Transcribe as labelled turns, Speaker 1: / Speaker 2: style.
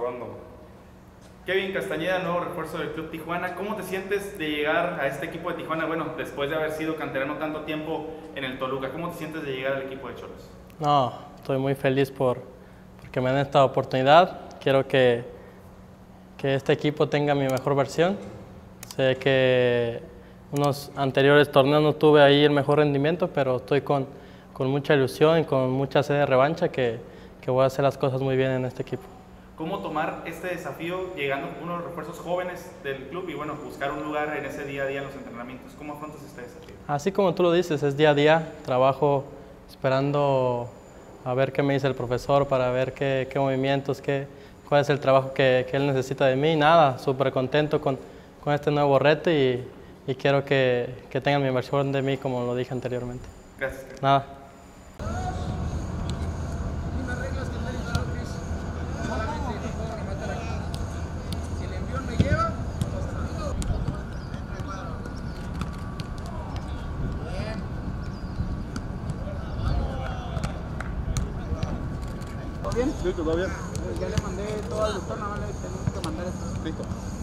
Speaker 1: Redondo. Kevin Castañeda, nuevo refuerzo del Club Tijuana. ¿Cómo te sientes de llegar a este equipo de Tijuana? Bueno, después de haber sido canterano tanto tiempo en el Toluca, ¿cómo te sientes de llegar al equipo de Cholos?
Speaker 2: No, estoy muy feliz porque me dan esta oportunidad. Quiero que este equipo tenga mi mejor versión. Sé que unos anteriores torneos no tuve ahí el mejor rendimiento, pero estoy con mucha ilusión y con mucha sed de revancha que voy a hacer las cosas muy bien en este equipo.
Speaker 1: ¿Cómo tomar este desafío llegando con unos refuerzos jóvenes del club y bueno, buscar un lugar en ese día a día en los entrenamientos? ¿Cómo afrontas este desafío?
Speaker 2: Así como tú lo dices, es día a día, trabajo esperando a ver qué me dice el profesor para ver qué movimientos, cuál es el trabajo que él necesita de mí. Nada, súper contento con este nuevo reto y quiero que tengan mi inversión de mí como lo dije anteriormente.
Speaker 1: Gracias.
Speaker 2: Nada.
Speaker 3: ¿Todo bien?
Speaker 4: Sí, todo bien.
Speaker 3: Ya le mandé todo al doctor, nada más le tenemos que mandar esto.
Speaker 4: Listo.